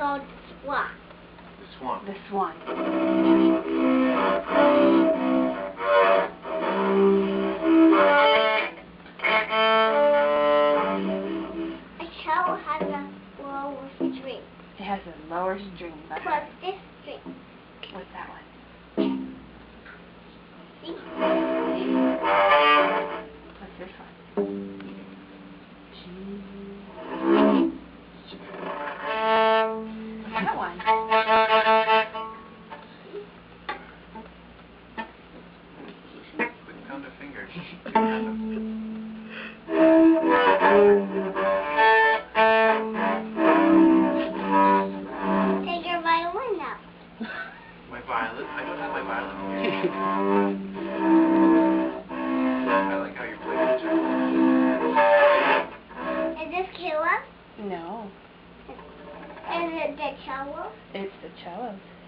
called Swan. The swan. The swan. A cello has a lower string. It has a lower string. What's this string? What's that one? See? What's this one? G. What's that one? Quick count of fingers. Take your violin now. My violet? I don't have my violet here. I like how you're playing the cello. Is this Kayla? No, Is it the cello? it's the cello.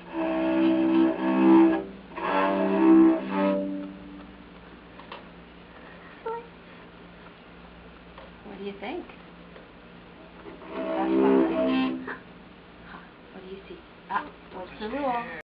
What do you think? That's fun. Huh. What do you see? Ah, what's the rule?